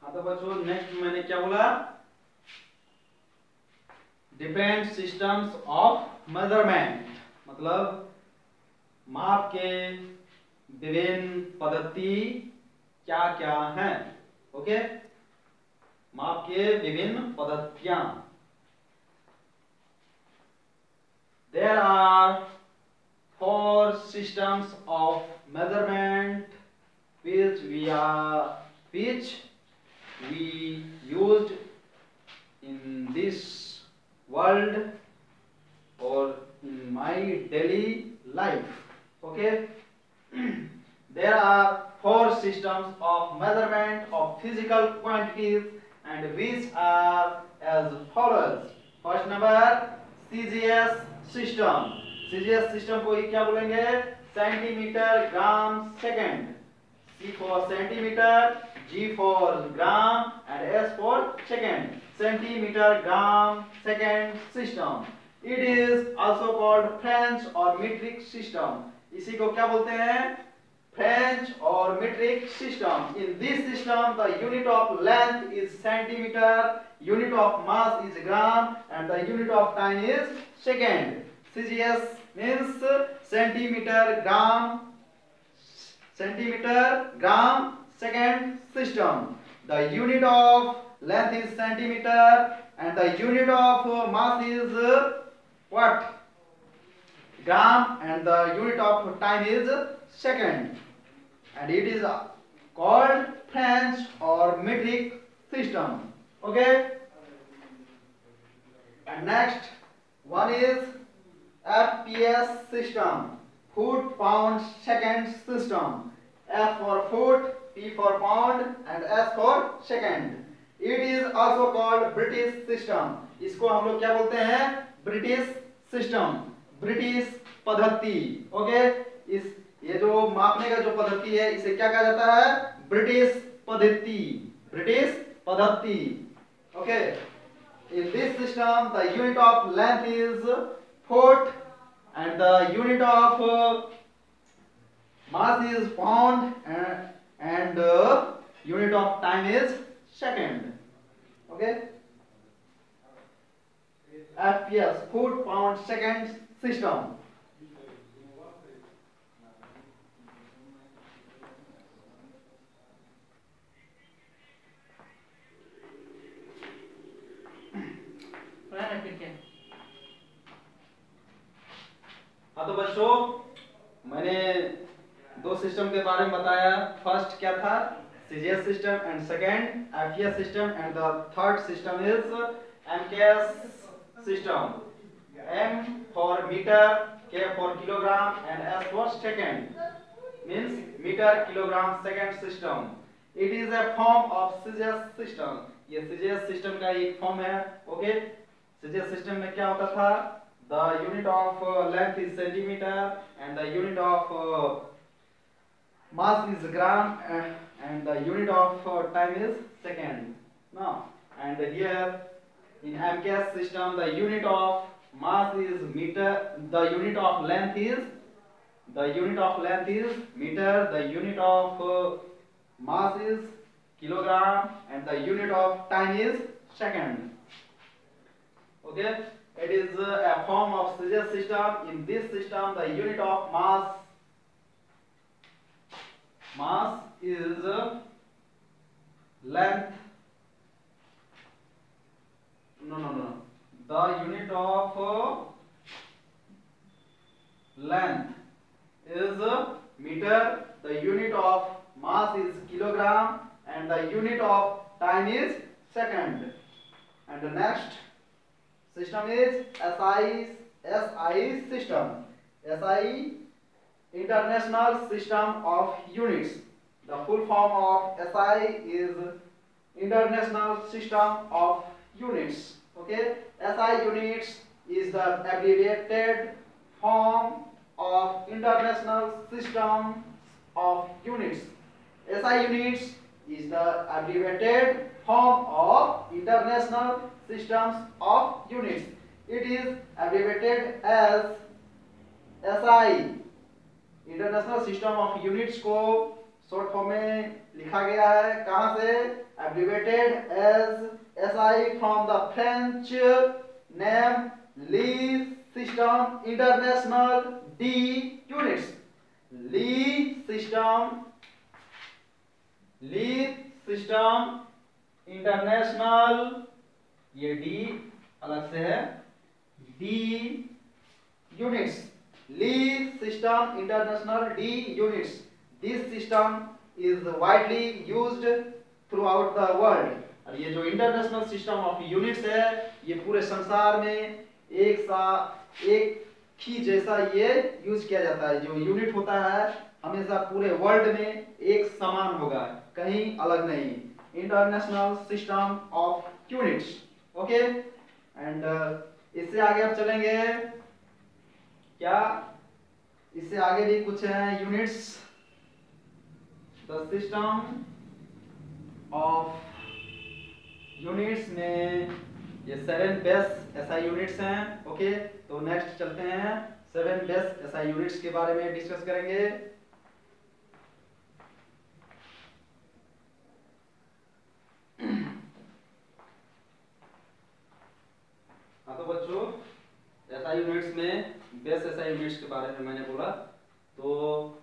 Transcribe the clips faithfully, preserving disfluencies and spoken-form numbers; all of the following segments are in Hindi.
हाँ तो बच्चों नेक्स्ट मैंने क्या बोला, डिफरेंट सिस्टम्स ऑफ मेजरमेंट, मतलब माप के विभिन्न पद्धति क्या क्या हैं। ओके, माप के विभिन्न पद्धतियां। There are four systems of measurement which we are which we used in this world or in my daily life. Okay, there are four systems of measurement of physical quantities and which are as follows. First number, C G S system. C G S system को क्या बोलेंगे, centimetre gram second. C for centimetre, G for gram and S for second. Centimetre gram second system. It is also called French or metric system। इसी को क्या बोलते हैं, French or metric system। In this system the unit of length is centimeter, unit of mass is gram and the unit of time is second। C G S means centimeter gram centimeter gram second system। The unit of length is centimeter and the unit of mass is what, gram, and the unit of time is second, and it is called French or metric system। Okay, and next one is F P S system, foot pound second system। F for foot, P for pound and S for second। It is also called British system। इसको हम लोग क्या बोलते हैं, ब्रिटिश सिस्टम, ब्रिटिश पद्धति। ओके, इस ये जो मापने का जो पद्धति है इसे क्या कहा जाता है, ब्रिटिश पद्धति, ब्रिटिश पद्धति। Okay, in this system the unit of length is foot and the unit of uh, mass is pound and, and uh, unit of time is second। Okay, F P S, foot pound second system। हाँ तो बच्चों मैंने दो सिस्टम के बारे में बताया। फर्स्ट क्या था, C G S system and second F P S system and the third system is M K S system. M for meter, K for kilogram and S for second, means meter kilogram second system। It is a form of C G S system। ये C G S सिस्टम का एक फॉर्म है। Okay, C G S system में क्या होता था, the unit of uh, length is centimeter and the unit of uh, mass is gram uh, and the unit of uh, time is second। Now, and here in M K S system the unit of mass is meter, the unit of length is the unit of length is meter, the unit of uh, mass is kilogram and the unit of time is second। Okay, it is uh, a form of C G S system। In this system the unit of mass mass is uh, length no no no the unit of uh, length is uh, meter, the unit of mass is kilogram and the unit of time is second। And the next system is S I S I system। S I, International System of Units। The full form of S I is International System of Units। Okay, S I units is the abbreviated form of International System of Units। S I units is the abbreviated form of International Systems of Units। It is abbreviated as S I। International system of units को शॉर्ट फॉर्म में लिखा गया है, कहां से, abbreviated as S I from the French name le system international de units. Le system le system international, ये डी अलग से है, de units, le system international de units. This system is widely used throughout the world. और ये जो इंटरनेशनल सिस्टम ऑफ यूनिट्स है, ये पूरे संसार में एक सा एक ही जैसा ये यूज किया जाता है। जो यूनिट होता है हमेशा पूरे वर्ल्ड में एक समान होगा, कहीं अलग नहीं। International system of units, okay. And इससे आगे अब चलेंगे, क्या इससे आगे भी कुछ है units. The system of units में ये सेवन बेस एसआई यूनिट्स हैं, ओके। तो नेक्स्ट चलते हैं, सेवन बेस एसआई यूनिट्स के बारे में डिस्कस करेंगे। हाँ तो बच्चों, एसआई यूनिट्स में बेस एसआई यूनिट्स के बारे में मैंने बोला। तो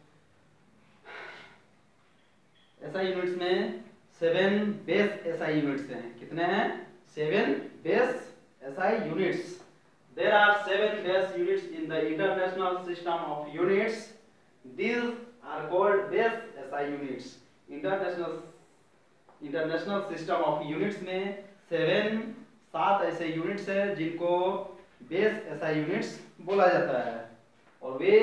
एसआई यूनिट्स में सेवन बेस एसआई यूनिट्स हैं। कितने हैं? Seven base SI units. There are seven base units in the international system of units. These are called base S I units. International international system of units में seven सात ऐसे यूनिट्स हैं जिनको बेस एस आई यूनिट्स बोला जाता है। और वे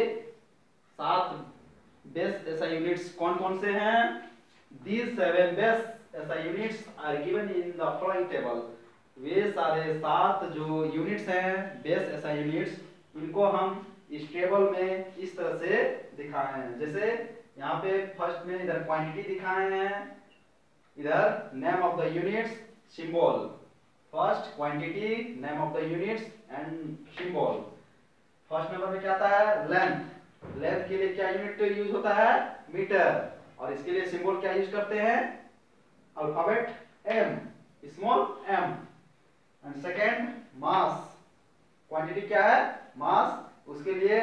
सात बेस एस आई यूनिट्स कौन कौन से हैं? These seven base S I units are given in the following table. वे सारे सात जो यूनिट्स हैं बेस एस आई यूनिट्स, इनको हम इस टेबल में इस तरह से दिखाए हैं। जैसे यहाँ पे फर्स्ट में इधर क्वांटिटी दिखाए हैं, इधर name of the units, symbol. First quantity, name of the units and symbol. First number में क्या आता है? लेंथ। लेंथ के लिए क्या यूनिट यूज होता है? मीटर। और इसके लिए सिंबल क्या यूज करते हैं? Alphabet M, small M. And second mass. Quantity क्या है? मास। उसके लिए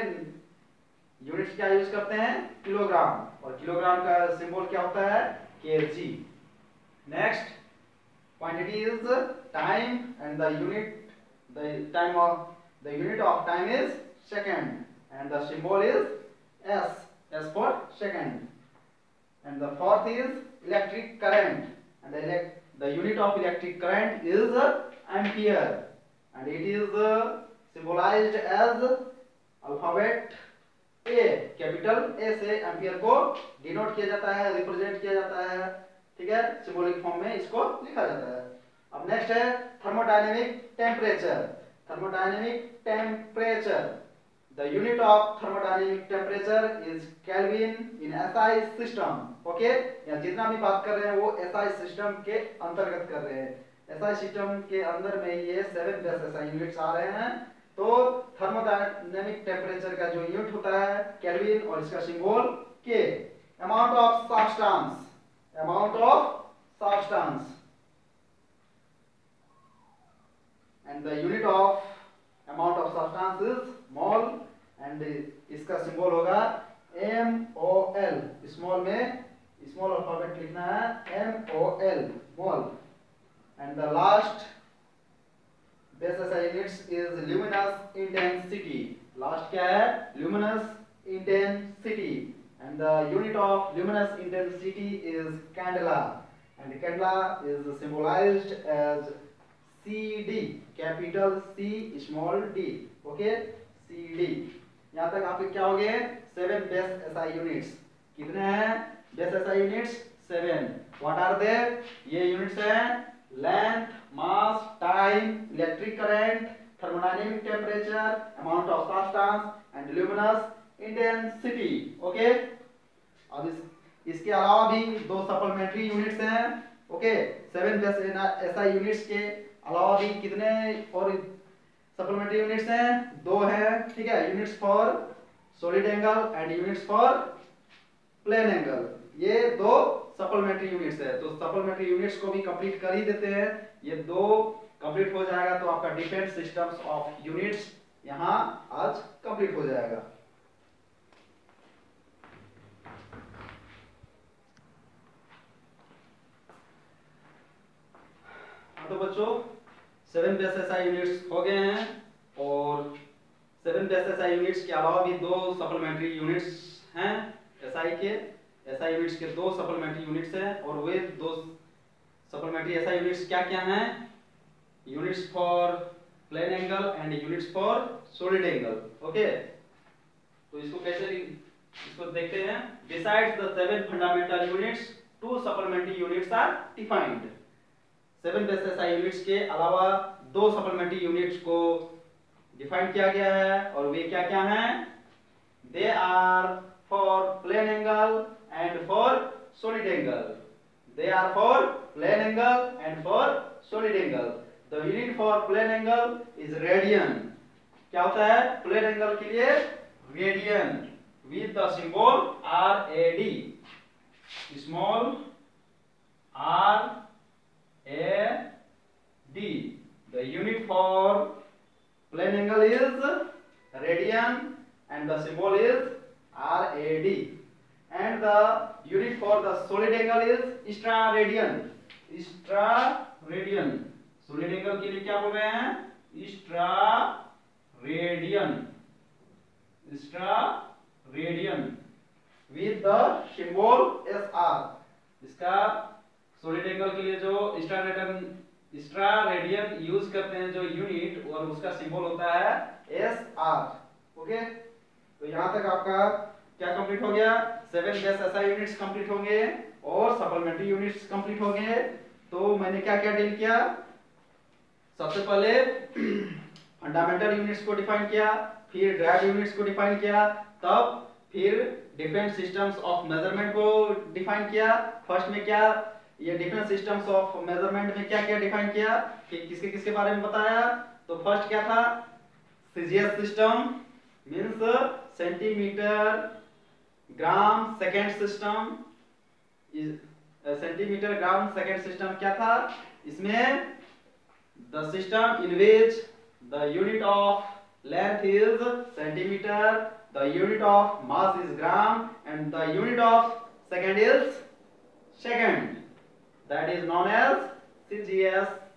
यूनिट्स क्या यूज करते हैं? किलोग्राम। और किलोग्राम का सिंबल क्या होता है? KG. Next quantity is time and the unit the time of the unit of time is second and the symbol is S, S for second. And the fourth is electric current and the the unit of electric current is ampere and it is symbolized as alphabet A, capital A से एम्पियर को डिनोट किया जाता है, रिप्रेजेंट किया जाता है, ठीक है, सिंबॉलिक फॉर्म में इसको लिखा जाता है। अब नेक्स्ट है thermodynamic temperature. Thermodynamic temperature, the unit of thermodynamic temperature is Kelvin in S I system, okay. यहाँ जितना भी बात कर रहे हैं वो S I सिस्टम के अंतर्गत कर रहे हैं। S I सिस्टम के अंदर में ये seven base S I units आ रहे हैं। तो थर्मोडायनेमिक टेम्परेचर का जो यूनिट होता है केल्विन और इसका symbol K. Amount of substance, amount of substance and the unit of amount of substance is mole and इसका सिंबल होगा एम ओ एल। स्मॉल में स्मॉल अल्फाबेट लिखना है M O L, mole. And the last base S I units is luminous intensity. Last क्या है? Luminous intensity and the unit of luminous intensity is candela and candela is symbolized as C D, capital C small D, okay, C D. यहाँ तक आपके क्या हो गए? Seven base S I units. कितने हैं base S I units? Seven. What are they? ये यूनिट्स हैं length, mass, time, electric current, thermodynamic temperature, amount of substance and luminous intensity, okay. अब इस इसके अलावा भी दो सप्लीमेंट्री यूनिट्स हैं, okay. Seven base S I units के अलावा भी कितने और सप्लीमेंट्री यूनिट्स हैं? दो हैं, ठीक है। Units for solid angle and units for plane angle. ये दो सप्लीमेंट्री यूनिट्स है, तो सप्लीमेंट्री यूनिट्स को भी कंप्लीट कर ही देते हैं। ये दो कंप्लीट हो जाएगा तो आपका डिफेंस सिस्टम्स ऑफ यूनिट्स यहाँ आज कंप्लीट हो जाएगा। तो बच्चों सेवन बेस एसआई यूनिट्स हो गए हैं, और सेवन बेस एसआई यूनिट्स के अलावा भी दो सप्लीमेंट्री यूनिट्स हैं एसआई के। एसआई यूनिट्स के दो सप्लीमेंट्री यूनिट्स हैं, और वे दो सप्लीमेंट्री एसआई यूनिट्स क्या क्या हैं? Units for plane angle and units for solid angle. Okay, तो इसको कैसे इसको देखते हैं। Besides the seven fundamental units two supplementary units are defined. Seven base SI units के अलावा दो सप्लीमेंट्री यूनिट्स को डिफाइन किया गया है, और वे क्या क्या हैं? They are for plane angle and for solid angle. They are for plane angle and for solid angle. The unit for plane angle is radian. क्या होता है प्लेन एंगल के लिए? Radian, with the symbol R A D, small R A D. The unit for plane angle is radian and the symbol is R A D. And the unit for the solid angle is extra-radian. Extra-radian. Solid angle के लिए क्या बोल रहे हैं? Extra-radian. Extra-radian with the symbol S R. इसका सॉलिड एंगल के लिए जो extra radian extra radian use करते हैं जो यूनिट, और उसका सिंबल होता है एस आर। ओके, तो यहां तक आपका क्या कंप्लीट हो गया? Seven base SI units complete होंगे और सप्लीमेंट्री यूनिट्स कंप्लीट हो गए। तो मैंने क्या क्या डील किया? सबसे पहले फंडामेंटल यूनिट्स को डिफाइन किया, फिर ड्राइव यूनिट्स को डिफाइन किया, तब फिर डिफरेंट सिस्टम्स ऑफ मेजरमेंट को डिफाइन किया। फर्स्ट में क्या ये डिफरेंट सिस्टम्स ऑफ मेजरमेंट में क्या क्या डिफाइन किया कि किसके किसके बारे में बताया? तो फर्स्ट क्या था? CGS system means centimetre gram second system. Centimetre gram second system क्या था? इसमें the system in which the unit of length is centimetre, the unit of mass is gram, and the unit of second is second. That is known as C G S